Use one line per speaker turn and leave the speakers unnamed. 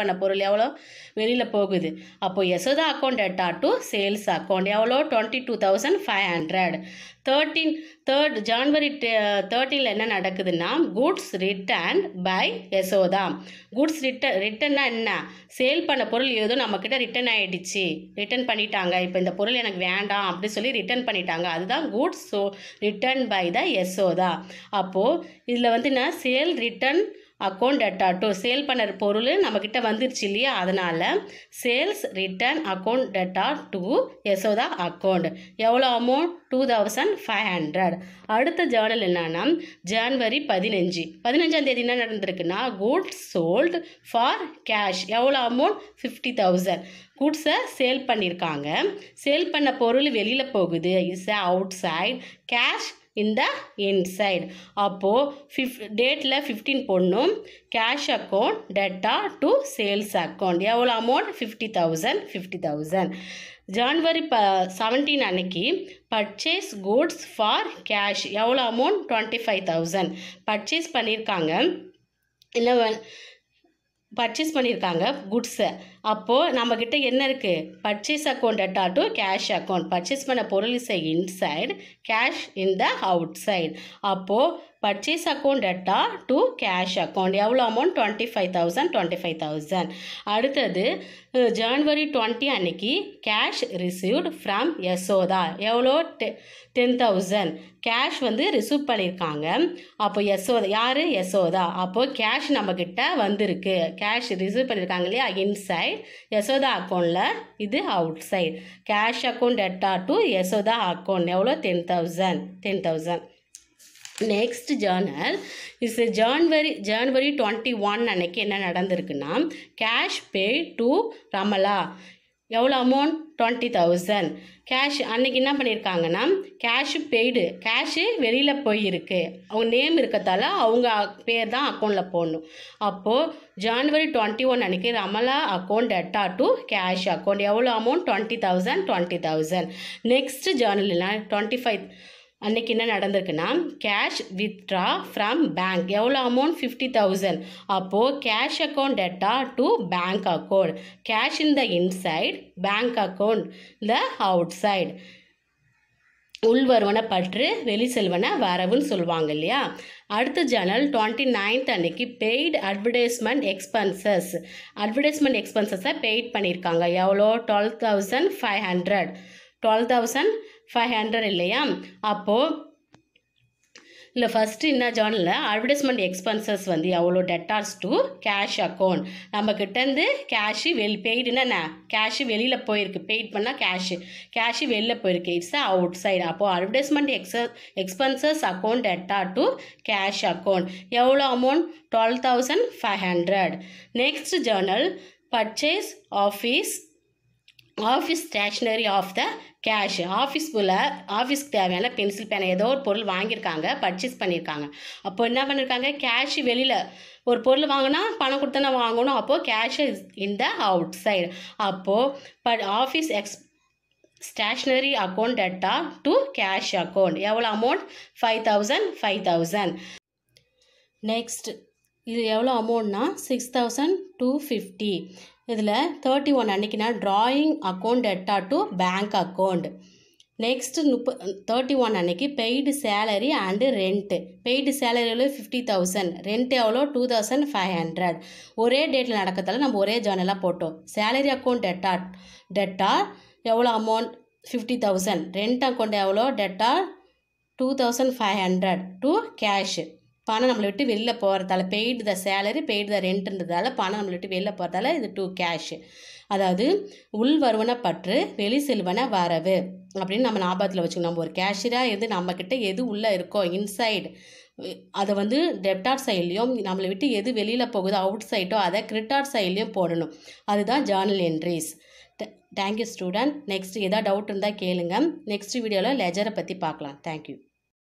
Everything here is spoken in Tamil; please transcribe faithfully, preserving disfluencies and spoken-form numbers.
பண்ண பொருள் எவ்வளோ வெளியில் போகுது. அப்போது Yashoda account debtor to sales account எவ்வளோ twenty two thousand five hundred. Thirteen third January தேர்ட்டீனில் என்ன நடக்குதுன்னா goods return by Yashoda. Goods return ரிட்டன்னா என்ன, சேல் பண்ண பொருள் ஏதோ நம்மக்கிட்ட ரிட்டர்ன் ஆகிடுச்சு, ரிட்டர்ன் பண்ணிட்டாங்க, இப்போ இந்த பொருள் எனக்கு வேண்டாம் அப்படி சொல்லி ரிட்டர்ன் பண்ணிட்டாங்க, அதுதான் goods so return by the Yashoda. அப்போது இதில் வந்து என்ன sale return account debtor to sale பண்ண பொருள் நம்மக்கிட்ட வந்துருச்சு இல்லையா, அதனால் sales return account debtor to Yashoda account எவ்வளோ amount two thousand five hundred. அடுத்த ஜேர்னல் என்னன்னா ஜான்வரி பதினஞ்சு பதினஞ்சாம் தேதி என்ன நடந்திருக்குன்னா குட்ஸ் சோல்டு ஃபார் கேஷ் எவ்வளோ அமௌண்ட் ஃபிஃப்டி தௌசண்ட். குட்ஸை சேல் பண்ணியிருக்காங்க, சேல் பண்ண பொருள் வெளியில் போகுது இஸ் அவுட் சைட், கேஷ் இந்த இன்சைட். அப்போது ஃபிஃப் டேட்டில் ஃபிஃப்டீன் போடணும், cash account debtor to sales account எவ்வளோ amount fifty thousand fifty thousand. January ப செவன்டீன் அன்னைக்கு பர்ச்சேஸ் குட்ஸ் ஃபார் கேஷ் எவ்வளோ amount twenty five thousand purchase பண்ணியிருக்காங்க, இல்லை பர்ச்சேஸ் பண்ணியிருக்காங்க குட்ஸை. அப்போது நம்மக்கிட்ட என்ன இருக்குது, purchase account debtor to cash account, purchase பண்ண பொருள் is inside, cash in the outside. அப்போது purchase account debtor to cash account எவ்வளோ amount twenty five thousand twenty five thousand. அடுத்தது ஜான்வரி டுவெண்ட்டி அன்னைக்கு கேஷ் ரிசீவ்டு ஃப்ரம் யசோதா எவ்வளோ டெ டென் தௌசண்ட் கேஷ் வந்து ரிசீவ் பண்ணியிருக்காங்க. அப்போ யசோதா யார் யசோதா, அப்போது கேஷ் நம்மக்கிட்ட வந்திருக்கு, கேஷ் ரிசீவ் பண்ணியிருக்காங்க இல்லையா இன்சைட், யசோதா அக்கௌண்ட்டில் இது outside. Cash account debtor to Yashoda account எவ்வளோ ten thousand ten thousand. Next journal is January January twenty one அன்னைக்கு என்ன நடந்திருக்குன்னா கேஷ் பே டு ரமலா எவ்வளோ அமௌண்ட் டுவெண்ட்டி தௌசண்ட். கேஷ் அன்றைக்கி என்ன பண்ணியிருக்காங்கன்னா கேஷு பெய்டு, கேஷு வெளியில் போயிருக்கு, அவங்க நேம் இருக்கிறதால அவங்க பேர் தான் அக்கௌண்ட்டில் போடணும். அப்போது ஜான்வரி டுவெண்ட்டி ஒன் அன்றைக்கி Ramala account debtor to cash account எவ்வளோ amount twenty thousand twenty thousand. Next ஜேர்னல்னா டுவெண்ட்டி ஃபைவ் அன்றைக்கி என்ன நடந்திருக்குன்னா கேஷ் வித்ட்ரா ஃப்ரம் பேங்க் எவ்வளோ அமௌண்ட் ஃபிஃப்டி தௌசண்ட். அப்போது cash account debtor to bank account, cash in the inside, bank account the outside. உள் வருவன பற்று வெளி செல்வன வரவுன்னு சொல்லுவாங்க இல்லையா. அடுத்த ஜேர்னல் டுவெண்ட்டி நைன்த் அன்னைக்கு பெய்டு அட்வர்டைஸ்மெண்ட் எக்ஸ்பென்சஸ் அட்வர்டைஸ்மெண்ட் எக்ஸ்பென்சஸை பெய்ட் பண்ணியிருக்காங்க எவ்வளோ twelve thousand five hundred twelve thousand five hundred இல்லையா. அப்போது இல்லை ஃபஸ்ட்டு என்ன ஜேர்னலில் அட்வர்டைஸ்மெண்ட் எக்ஸ்பென்சஸ் வந்து எவ்வளோ டெட்டார்ஸ் டு கேஷ் அக்கௌண்ட், நம்மக்கிட்டேருந்து கேஷு வெளி பெய்டுன்னா என்ன கேஷு வெளியில் போயிருக்கு, பெய்ட் பண்ணால் கேஷு கேஷு வெளியில் போயிருக்கு இட்ஸ் அவுட் சைடு. அப்போது அட்வர்டைஸ்மெண்ட் எக்ஸ expenses account debtor to cash account எவ்வளோ amount twelve thousand five hundred. Next journal purchase office office stationery of the cash, ஆஃபீஸ்க்குள்ள ஆஃபீஸ்க்கு தேவையான பென்சில் பேனை ஏதோ ஒரு பொருள் வாங்கியிருக்காங்க, பர்ச்சேஸ் பண்ணியிருக்காங்க. அப்போ என்ன பண்ணியிருக்காங்க கேஷ் வெளியில் ஒரு பொருள் வாங்கினா பணம் கொடுத்தா வாங்கணும், அப்போது cash is in the outside. அப்போது பட் ஆஃபீஸ் எக்ஸ் stationery account debtor to cash account எவ்வளோ amount five thousand five thousand. Next இது எவ்வளோ அமௌண்ட்னா சிக்ஸ் தௌசண்ட் டூ ஃபிஃப்டி. இதில் தேர்ட்டி ஒன் அன்றைக்கினா drawing account debtor to bank account. Next முப்ப தேர்ட்டி ஒன் அன்றைக்கி paid salary and rent. Paid salary எவ்வளோ ஃபிஃப்டி தௌசண்ட், ரெண்ட் எவ்வளோ டூ தௌசண்ட் ஃபைவ் ஹண்ட்ரட். ஒரே டேட்டில் நடக்கிறதால நம்ம ஒரே ஜேர்னலாக போட்டோம். சேலரி அக்கௌண்ட் டேட்டா டேட்டா எவ்வளோ amount fifty thousand, rent account எவ்வளோ debtor two thousand five hundred to cash. பணம் நம்மளை விட்டு வெளியில் போகிறதால paid the salary paid the ரெண்ட்டுன்றதால பணம் நம்மளை விட்டு வெளியில் போகிறதால இது டூ கேஷ். அதாவது உள் வருவன பற்று வெளி செல்வன வரவு அப்படின்னு நம்ம ஞாபகத்தில் வச்சுக்கணும். நம்ம ஒரு கேஷியராக இருந்து நம்மக்கிட்ட எது உள்ளே இருக்கோ இன்சைடு அதை வந்து டெப்டார் சைட்லேயும் நம்மளை விட்டு எது வெளியில் போகுதோ அவுட் சைட்டோ அதை கிரெடிட்டார் சைட்லேயும் போடணும். அதுதான் journal entries. Thank you student. Next ஏதாவது டவுட் இருந்தால் கேளுங்க. நெக்ஸ்ட் வீடியோவில் லெஜரை பற்றி பார்க்கலாம். தேங்க்யூ.